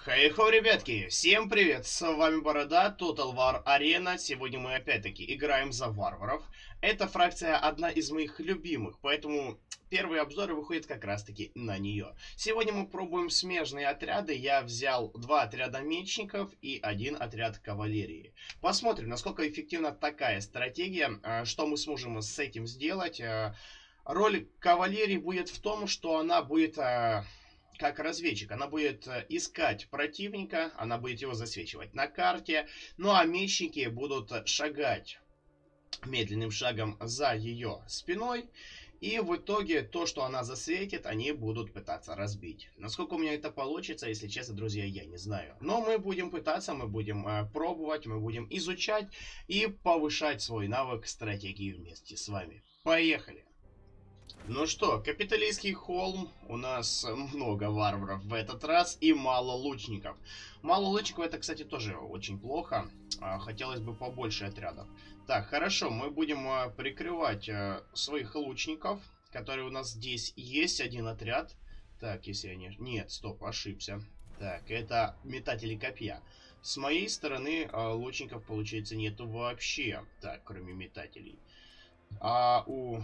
Хей-хо, ребятки! Всем привет! С вами Борода, Total War Arena. Сегодня мы опять-таки играем за варваров. Эта фракция одна из моих любимых, поэтому первые обзоры выходят как раз-таки на нее. Сегодня мы пробуем смежные отряды. Я взял 2 отряда мечников и 1 отряд кавалерии. Посмотрим, насколько эффективна такая стратегия, что мы сможем с этим сделать. Роль кавалерии будет в том, что она будет... как разведчик. Она будет искать противника, она будет его засвечивать на карте. Ну а мечники будут шагать медленным шагом за ее спиной. И в итоге то, что она засветит, они будут пытаться разбить. Насколько у меня это получится, если честно, друзья, я не знаю. Но мы будем пытаться, мы будем пробовать, мы будем изучать и повышать свой навык стратегии вместе с вами. Поехали! Ну что, Капитолийский холм, у нас много варваров в этот раз и мало лучников. Мало лучников, это, кстати, тоже очень плохо. Хотелось бы побольше отрядов. Так, хорошо, мы будем прикрывать своих лучников, которые у нас здесь есть, один отряд. Так, если я не... Нет, стоп, ошибся. Так, это метатели копья. С моей стороны лучников, получается, нету вообще. Так, кроме метателей. А у...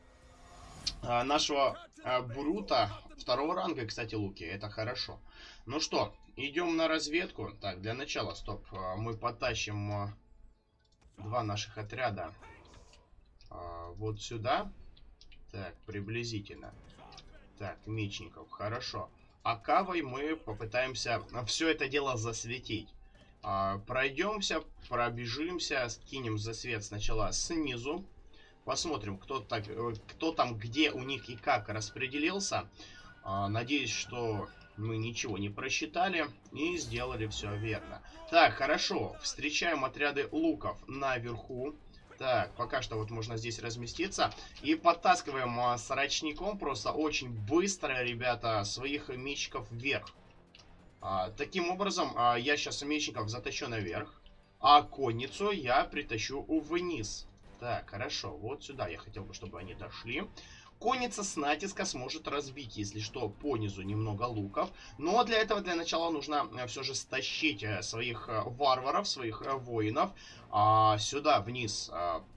нашего Бурута второго ранга, кстати, луки. Это хорошо. Ну что, идем на разведку. Так, для начала, стоп. Мы потащим 2 наших отряда вот сюда. Так, приблизительно. Так, мечников, хорошо. А кавой мы попытаемся все это дело засветить. Пройдемся, пробежимся, скинем засвет сначала снизу. Посмотрим, кто там, где у них и как распределился. Надеюсь, что мы ничего не просчитали и сделали все верно. Так, хорошо. Встречаем отряды луков наверху. Так, пока что вот можно здесь разместиться. И подтаскиваем сорочником просто очень быстро, ребята, своих мечников вверх. Таким образом, я сейчас мечников затащу наверх, а конницу я притащу вниз. Так, хорошо, вот сюда я хотел бы, чтобы они дошли. Конница с натиска сможет разбить, если что, по низу немного луков. Но для этого, для начала, нужно все же стащить своих варваров, своих воинов сюда, вниз,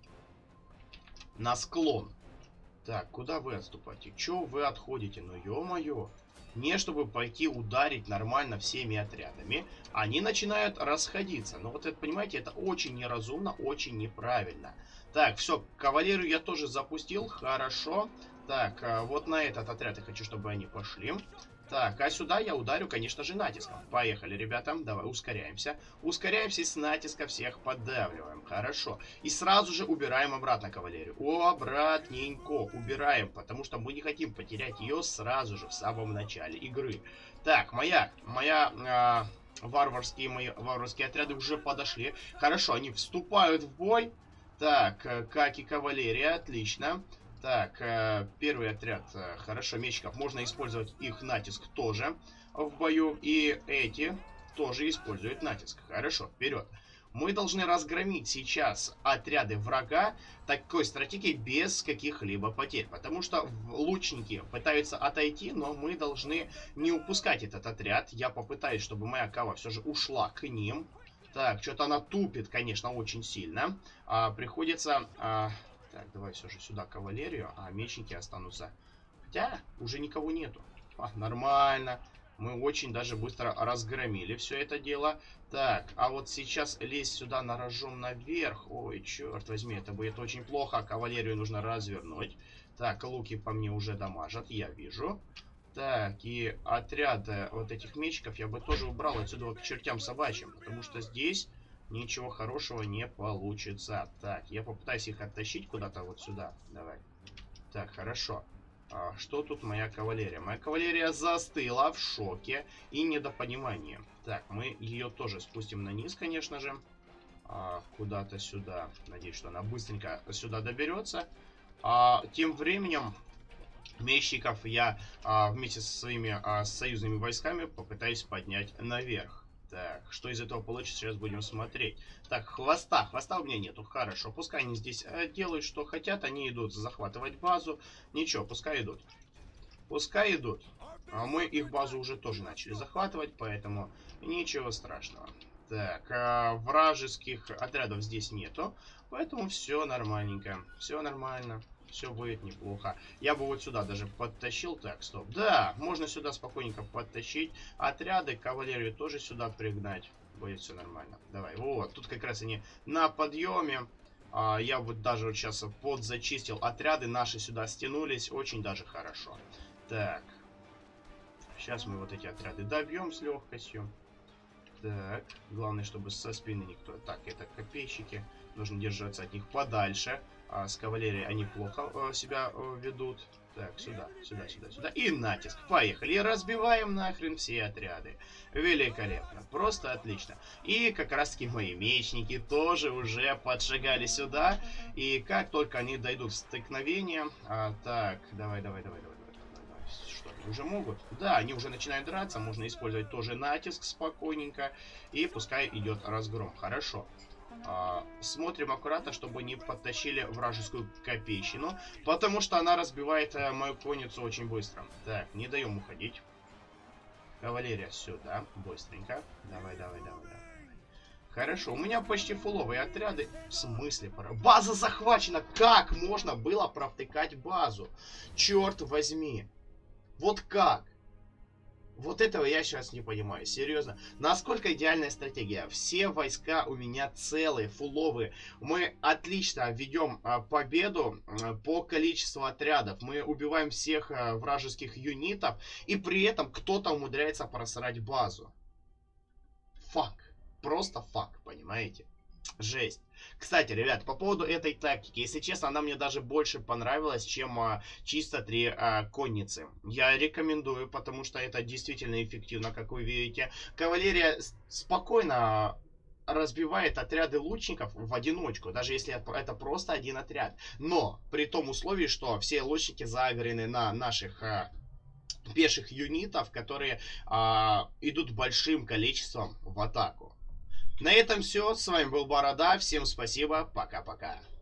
на склон. Так, куда вы отступаете? Чё вы отходите? Ну, ё-моё. Не чтобы пойти ударить нормально всеми отрядами, они начинают расходиться. Но вот это, понимаете, это очень неразумно, очень неправильно. Так, все, кавалерию я тоже запустил, хорошо. Так, вот на этот отряд я хочу, чтобы они пошли. Так, а сюда я ударю, конечно же, натиском. Поехали, ребята, давай, ускоряемся. Ускоряемся и с натиска всех поддавливаем, хорошо. И сразу же убираем обратно кавалерию. Обратненько убираем, потому что мы не хотим потерять ее сразу же, в самом начале игры. Так, мои варварские отряды уже подошли. Хорошо, они вступают в бой. Так, как и кавалерия, отлично. Так, первый отряд, хорошо, мечников. Можно использовать их натиск тоже в бою. И эти тоже используют натиск. Хорошо, вперед. Мы должны разгромить сейчас отряды врага такой стратегией без каких-либо потерь. Потому что лучники пытаются отойти, но мы должны не упускать этот отряд. Я попытаюсь, чтобы моя кава все же ушла к ним. Так, что-то она тупит, конечно, очень сильно. Приходится... Так, давай все же сюда кавалерию, а мечники останутся. Хотя, уже никого нету. Нормально. Мы очень даже быстро разгромили все это дело. Так, а вот сейчас лезть сюда на рожон наверх. Ой, черт возьми, это будет очень плохо. Кавалерию нужно развернуть. Так, луки по мне уже дамажат, я вижу. Так, и отряд вот этих мечников я бы тоже убрал отсюда к чертям собачьим. Потому что здесь... ничего хорошего не получится. Так, я попытаюсь их оттащить куда-то вот сюда. Давай. Так, хорошо. Что тут моя кавалерия? Моя кавалерия застыла в шоке и недопонимании. Так, мы ее тоже спустим на низ, конечно же. Куда-то сюда. Надеюсь, что она быстренько сюда доберется. Тем временем... мечников я вместе со своими союзными войсками попытаюсь поднять наверх. Так, что из этого получится, сейчас будем смотреть. Так, хвоста у меня нету, хорошо. Пускай они здесь делают, что хотят. Они идут захватывать базу. Ничего, пускай идут. Пускай идут. мы их базу уже тоже начали захватывать, поэтому ничего страшного. Так, вражеских отрядов здесь нету, поэтому все нормальненько. Все нормально, все будет неплохо. Я бы вот сюда даже подтащил. Так, стоп. Да, можно сюда спокойненько подтащить отряды, кавалерию тоже сюда пригнать. Будет все нормально. Давай, вот, тут как раз они на подъеме. Я вот даже вот сейчас подзачистил отряды, наши сюда стянулись, очень даже хорошо. Так, сейчас мы вот эти отряды добьем с легкостью. Так, главное, чтобы со спины никто... Так, это копейщики. Нужно держаться от них подальше. С кавалерией они плохо себя ведут. Так, сюда, сюда, сюда, сюда. И натиск. Поехали. И разбиваем нахрен все отряды. Великолепно. Просто отлично. И как раз таки мои мечники тоже уже подшагали сюда. И как только они дойдут в столкновение... так, давай. Что, они уже могут? Да, они уже начинают драться. Можно использовать тоже натиск спокойненько. И пускай идет разгром. Хорошо. Смотрим аккуратно, чтобы не подтащили вражескую копейщину. Потому что она разбивает мою конницу очень быстро. Так, не даем уходить. Кавалерия сюда. Быстренько. Давай. Хорошо, у меня почти фуловые отряды. В смысле? База захвачена! Как можно было провтыкать базу? Черт возьми! Вот как? Вот этого я сейчас не понимаю, серьезно. Насколько идеальная стратегия? Все войска у меня целые, фуловые. Мы отлично ведем победу по количеству отрядов. Мы убиваем всех вражеских юнитов. И при этом кто-то умудряется просрать базу. Фак. Просто фак, понимаете? Жесть. Кстати, ребят, по поводу этой тактики, если честно, она мне даже больше понравилась, чем чисто 3 конницы. Я рекомендую, потому что это действительно эффективно, как вы видите. Кавалерия спокойно разбивает отряды лучников в одиночку, даже если это просто один отряд. Но при том условии, что все лучники загорены на наших... пеших юнитов, которые идут большим количеством в атаку. На этом все. С вами был Борода. Всем спасибо. Пока-пока.